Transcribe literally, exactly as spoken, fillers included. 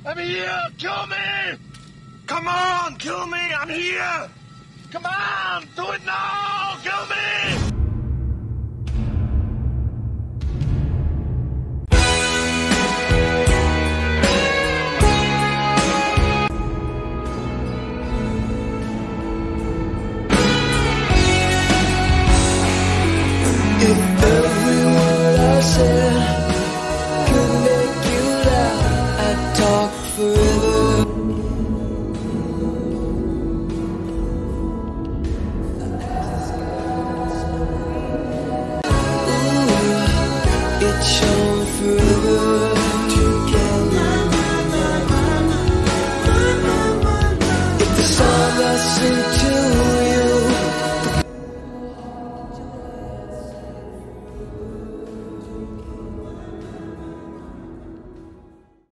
I'm here! Kill me! Come on! Kill me! I'm here! Come on! Do it now! Kill me!